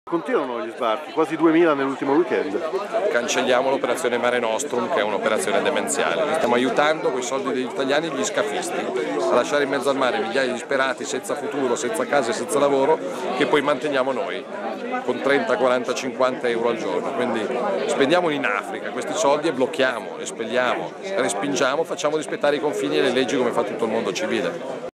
Continuano gli sbarchi, quasi 2000 nell'ultimo weekend. Cancelliamo l'operazione Mare Nostrum, che è un'operazione demenziale. Stiamo aiutando con i soldi degli italiani gli scafisti a lasciare in mezzo al mare migliaia di disperati senza futuro, senza casa e senza lavoro, che poi manteniamo noi con 30, 40, 50 euro al giorno. Quindi spendiamo in Africa questi soldi e blocchiamo, espelliamo, respingiamo, facciamo rispettare i confini e le leggi come fa tutto il mondo civile.